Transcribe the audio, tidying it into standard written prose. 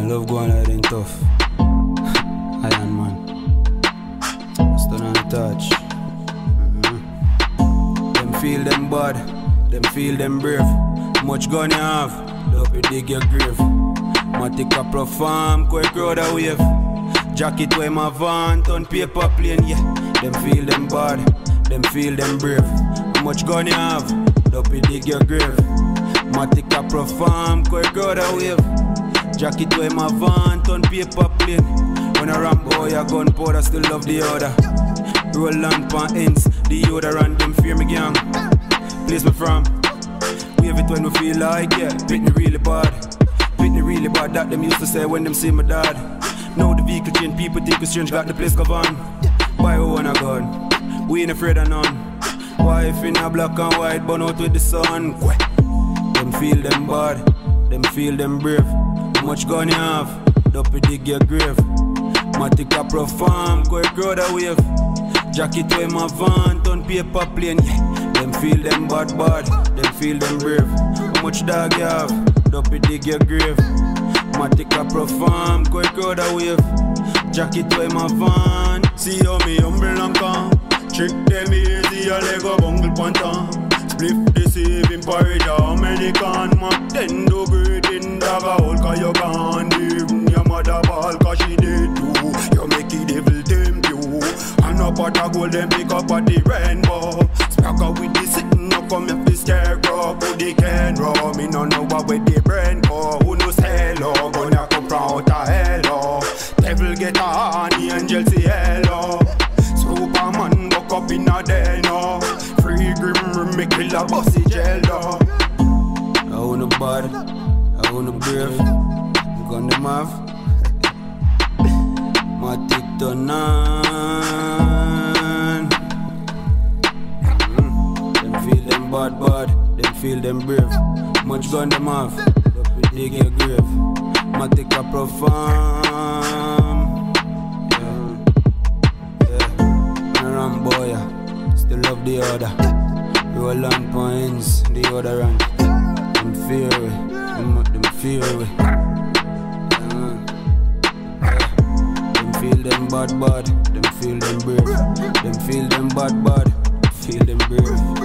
love going out in tough. Iron man. Stone on the touch. Them feel them bad, them feel them brave. Much gun you have, don't you dig your grave. Matic a perform, quick crowd a wave. Jacket where my van, turn paper plane, yeah. Them feel them bad, them feel them brave. Much gun you have, don't you dig your grave. Matic a perform, quick crowd a wave. Jacket where my van, turn paper plane. When I ram boy, a gun powder, still love the order. Roll on pan ends, the other and them fear me gang. Place me from, wave it when we feel like, yeah. Beat me really bad, beat me really bad. That them used to say when them see my dad. Now the vehicle change, people think it's strange, got the place covered. Buy who want a gun, we ain't afraid of none. Wife in a black and white, burn out with the sun. Them feel them bad, them feel them brave. How much gun you have, don't you dig your grave. Matic a perform, quick crowd a wave. Jacket where my van, turn paper plane, yeah. Them feel them bad, them feel them brave. How much dog you have, don't you dig your grave. Matic a perform, quick crowd a wave. Jacket where my van. See how me humble and calm. Trick them easy, a Lego bungle pantan. Spliff the saving porridge, American. Mac 10 do great in dagger hole, cause you can't even your mother ball, cause she did too. You make it devil tempt you. And up at a gold, then pick up at the rainbow. Sparkle with the sitting, no come if the scarecrow. Put the can raw, me no know what with the brain go. Who knows hello, gonna come from out a hello. Devil get a honey, angel say hello. Superman woke up in a day now. Free grim, me kill a bossy jail though. I want a bad, I want a brave. I'm gonna them have Matic turn on. Them feel them bad, them feel them brave. Much gun them have, don't dig your grave. Matic a perform. Boy, still love the other. Roll on points, the other run. Them fear we, them fear we. Them feel them bad, them feel them brave. Them feel them bad, feel them brave.